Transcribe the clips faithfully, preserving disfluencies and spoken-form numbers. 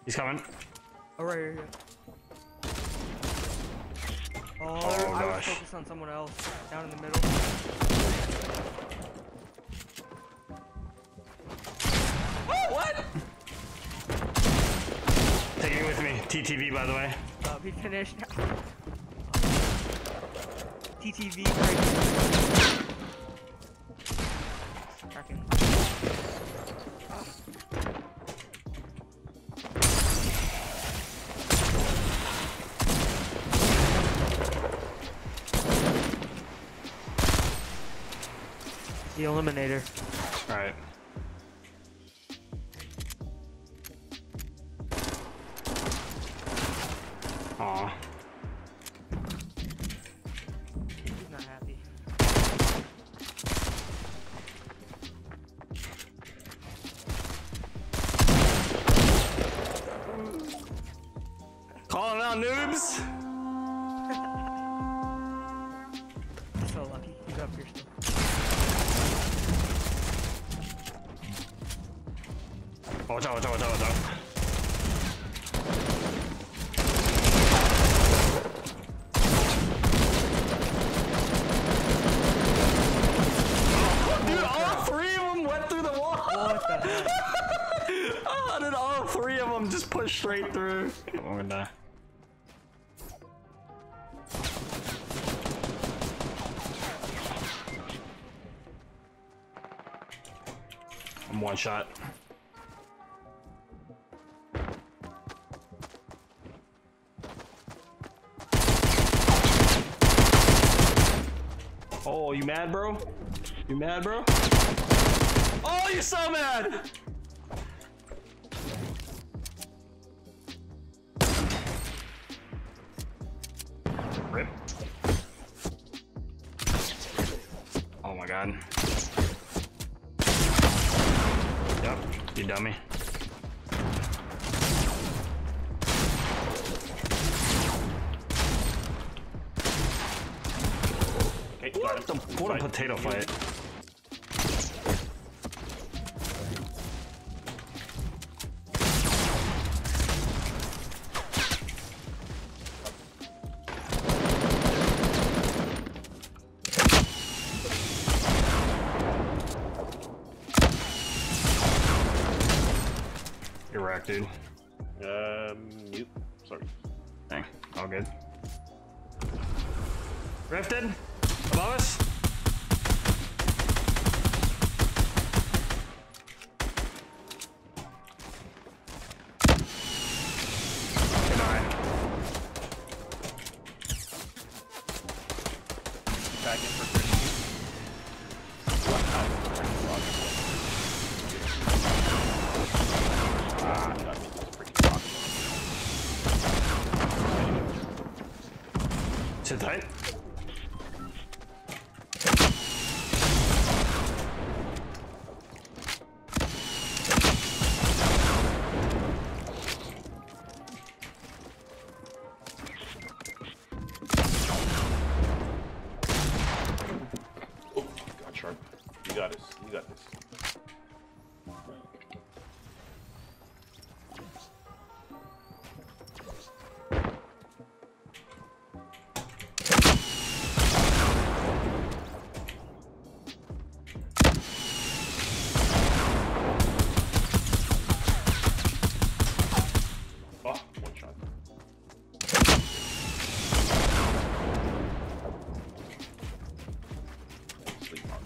He's coming. Oh, right here. Oh, Oh, I was gosh. focused on someone else. Down in the middle. Oh, what? Taking it with me. T T V, by the way. Uh, he finished. T T V. Cracking. The Eliminator. Alright. Aw. He's not happy. Calling out noobs! He's so lucky. He's up here still. Watch out, watch out, watch out, watch out. Oh, dude, all three of them went through the wall. What the heck? Oh, dude, all three of them just pushed straight through. I'm gonna die. I'm one shot. Oh, you mad, bro? You mad, bro? Oh, you're so mad! Rip. Oh my god. Yep, you dummy. Okay, What the what a potato fight. You're wrecked, dude. Um, mute. Sorry. Dang, all good. Rifted, above us. Good night. Back in for Christian. Ah, that means it's pretty toxic. Sit tight. Oh, God, Sharp. You got this. You got this. Oh, one shot. Sleep box.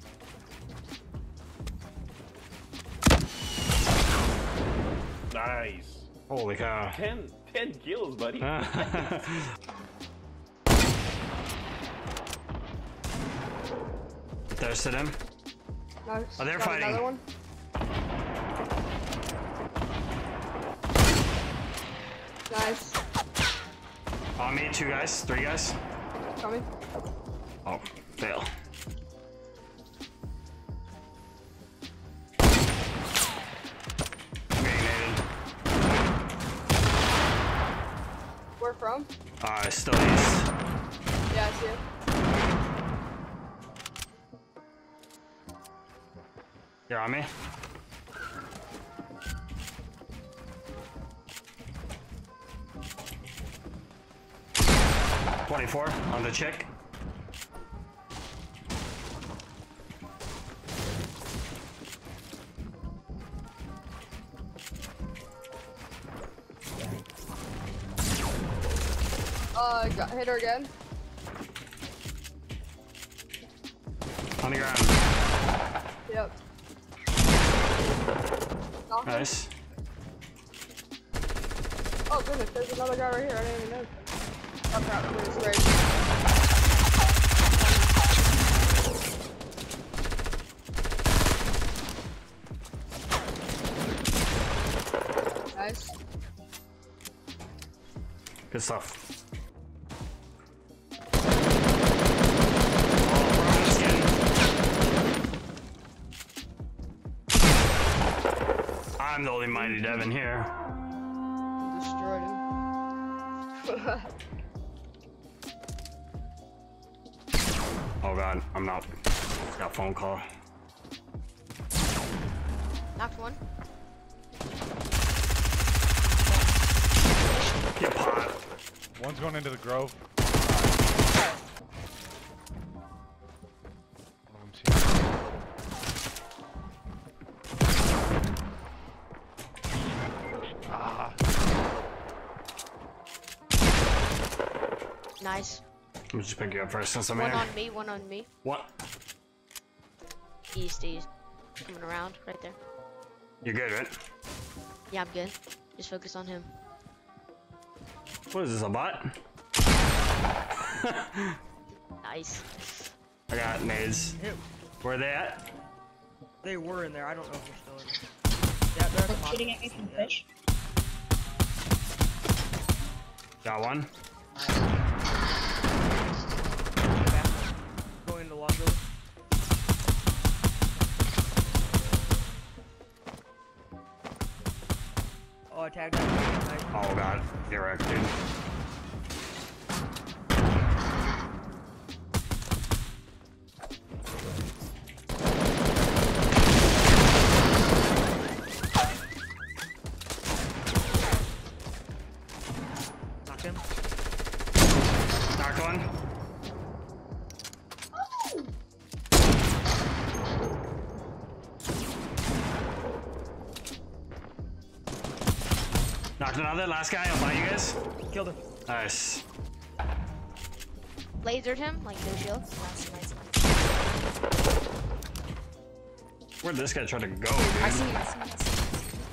Nice. Holy cow. ten, ten kills, buddy. Thirsted him. Nice. Oh, they're Got fighting. Another one. Nice. On me, two guys, three guys. Coming. Oh, fail. I'm getting naded. Where from? Uh, still east. Yeah, I see it. You're on me. twenty-four on the chick. Uh, got hit her again. On the ground. Yep. Knocked him. Nice. Oh goodness, there's another guy right here. I didn't even know. Oh crap, I'm gonna spray. Nice. Good stuff. I'm the only mighty Devin here. Destroyed him. Oh god, I'm not. Got a phone call. Knocked one. Get pot. One's going into the grove. One of them's here. Ah. Nice. Let me just pick you up first since I'm One here. on me, one on me. What? East, east. Coming around, right there. You're good, right? Yeah, I'm good. Just focus on him. What is this, a bot? Nice. I got nades. Hit. Where are they at? They were in there. I don't know if they're still in there. Yeah, they're at the bottom. Shooting at me from the fish. Got one. Back. Going to Longo. Oh, I tagged him. Nice. Oh god, you're wrecked, dude. Knocked him. Knocked one. Knocked another. Last guy. I'll buy you guys. Killed him. Nice. Lasered him, like no shield. Nice, nice, nice. Where'd this guy try to go, I dude? see you, I see you, I see you.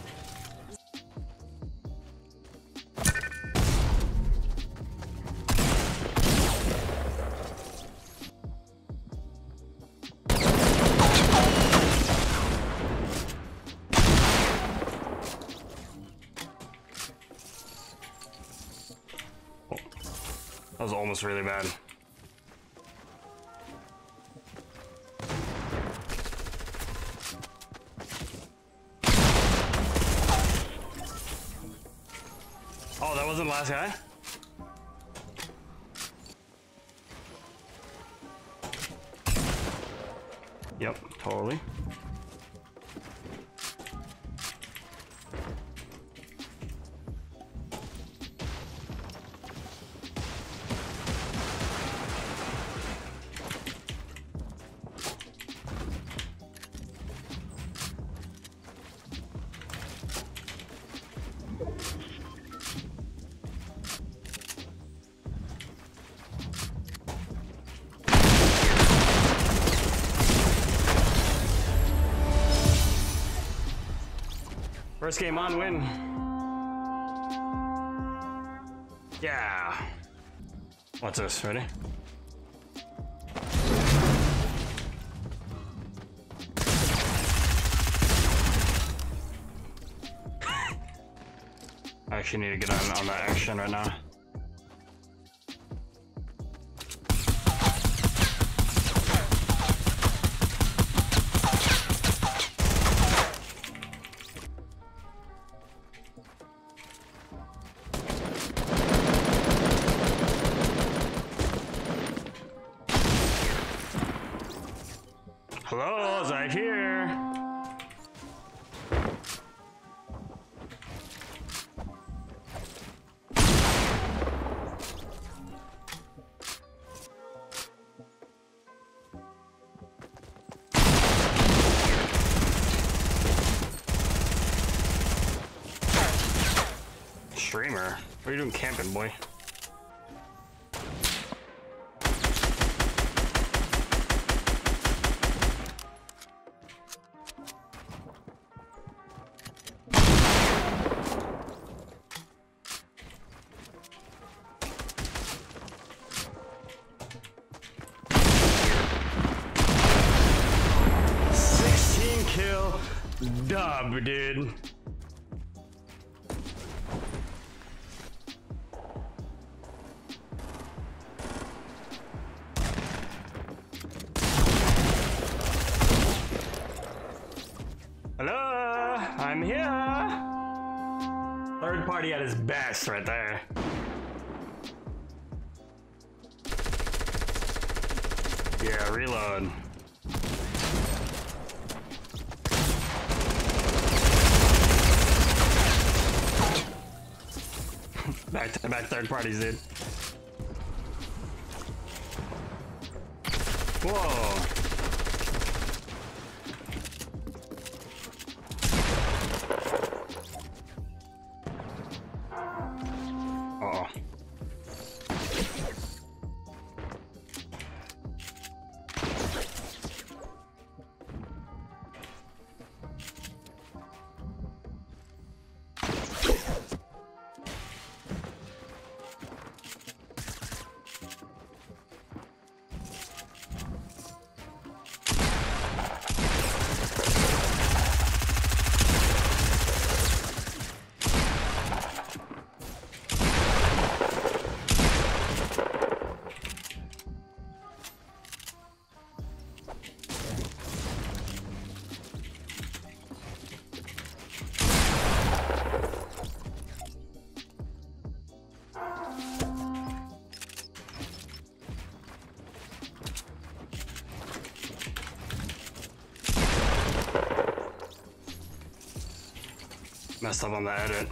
That was almost really bad. Oh, that wasn't the last guy? Yep, totally. First game on, win. Yeah. What's this? Ready? I actually need to get on, on that action right now. Hello, is I here? What are you doing camping, boy? sixteen kill dub, dude. Hello, I'm here. Third party at his best right there. Yeah, reload. Back to back third parties, dude. Whoa. Uh-oh. Messed up on the edit.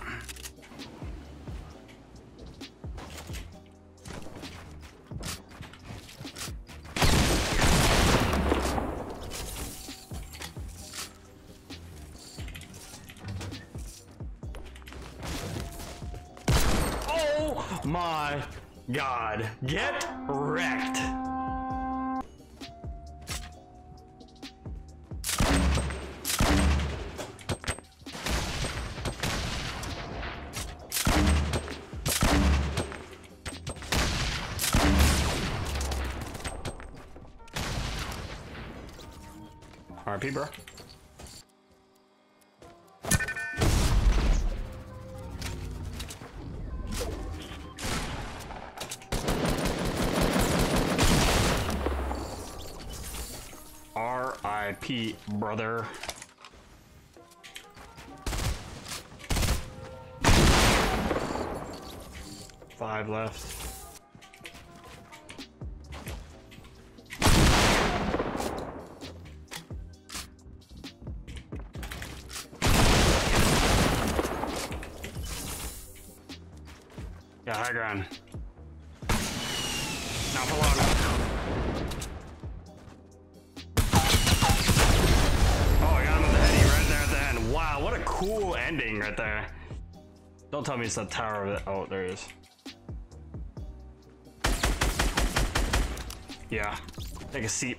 Oh my God, get wrecked. R P, bro. R I P, brother. Five left. Yeah, high ground. Not for long. Oh, I got him with the heady right there at the end. Wow, what a cool ending right there. Don't tell me it's the tower of it. Oh, there it is. Yeah, take a seat.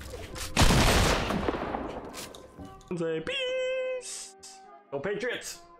Say peace. Go Patriots.